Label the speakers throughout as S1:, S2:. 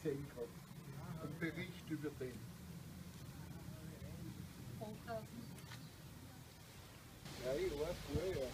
S1: gesehen gehabt. Ein Bericht über den. Ja, ich war vorher.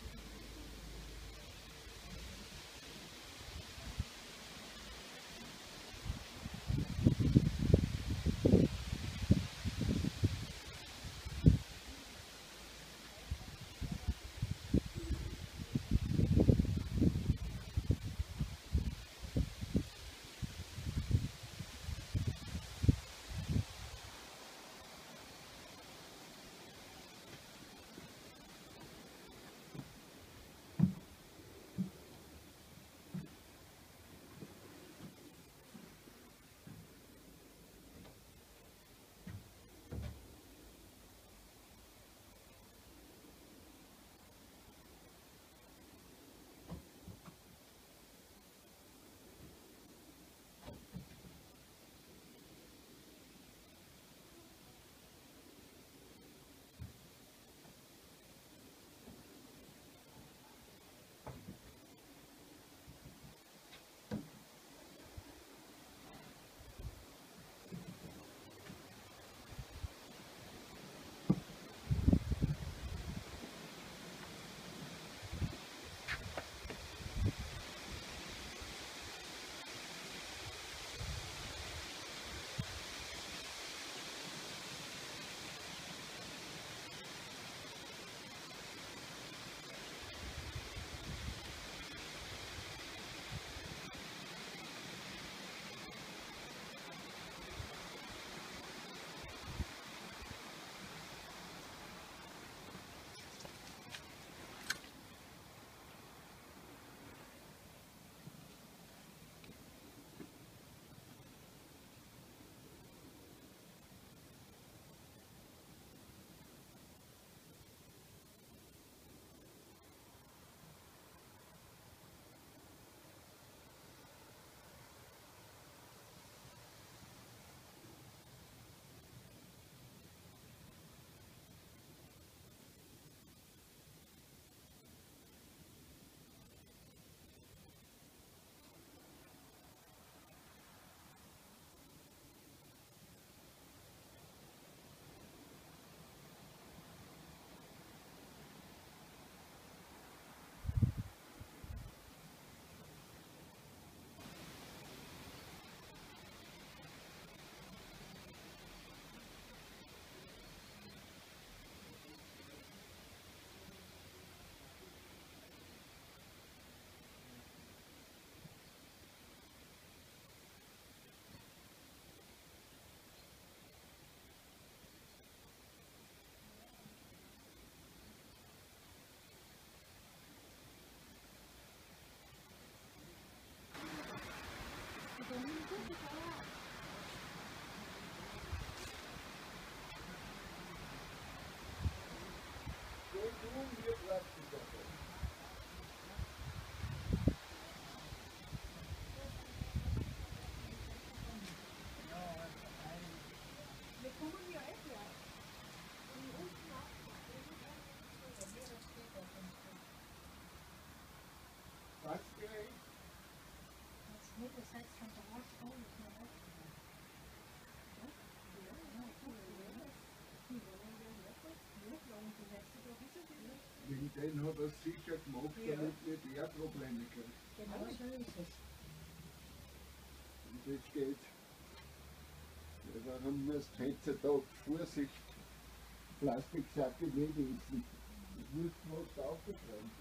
S1: Den hat er sicher gemacht, damit nicht er Probleme kriegt.
S2: Genau so ist es.
S1: Und das geht. Ja, warum musst du heutzutage Vorsicht, Plastiksäcke nicht essen? Das musst du was aufschreiben.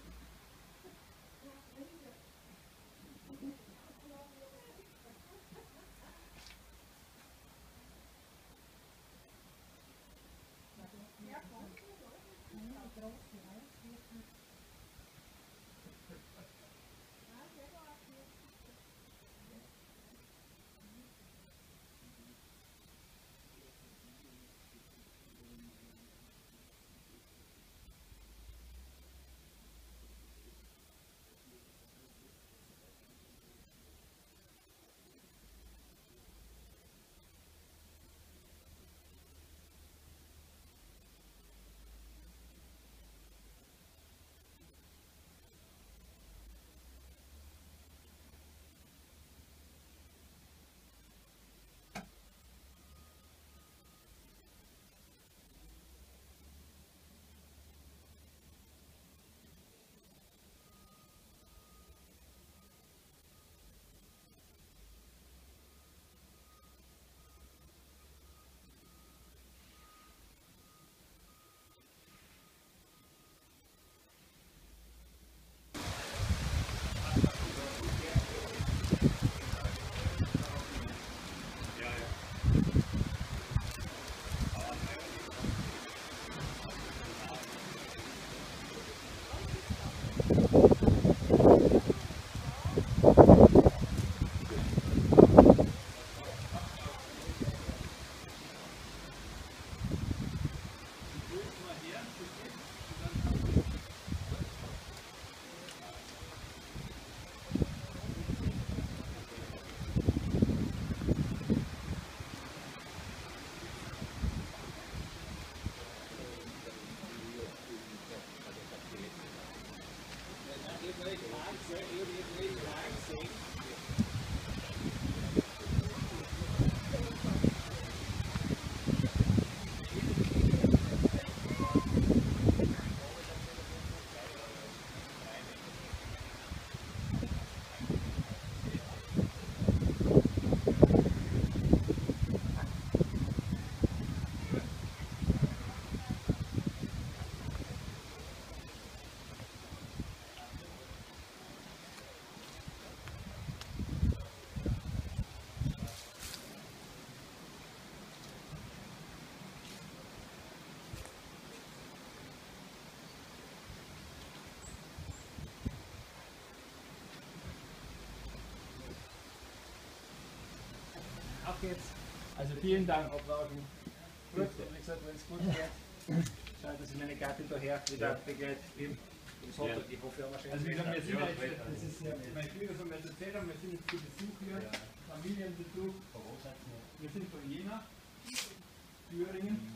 S2: geht's. Also vielen Dank. Gut, wie gesagt, wenn es gut geht, schau, dass ich meine Gattin daher wieder begleite. Ich hoffe, also wie gesagt, wir sind jetzt, das ist ja, mein Schwiegersohn mir erzählt haben, wir sind jetzt zu Besuch hier, Familienbesuch. Wir sind von Jena, Thüringen,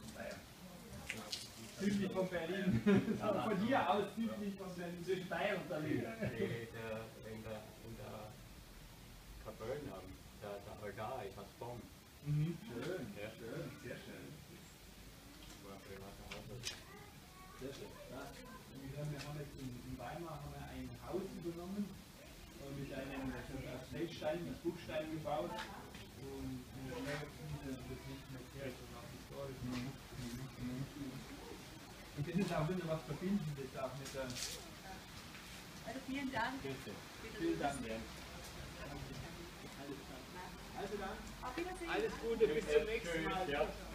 S2: südlich von Berlin. Von hier aus südlich von Berlin, zwischen Bayern und Berlin.
S3: In der Kapelle, der Algar, ich hab's Baum.
S2: Schön,
S3: Ja.
S2: schön, sehr schön. Sehr schön. Ja. Wir haben jetzt in Weimar haben wir ein Haus übernommen mit einem Feldstein, mit Buchstein gebaut. Und das nicht mehr her, sondern auch historisch. Und das ist auch wieder was Verbindendes auch mit der.
S4: Also vielen Dank.
S2: Bitte. Vielen Dank. Also dann,
S4: Auf Wiedersehen.
S2: alles Gute, bis zum nächsten Mal.